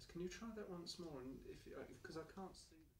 Can you try that once more? And if because I can't see.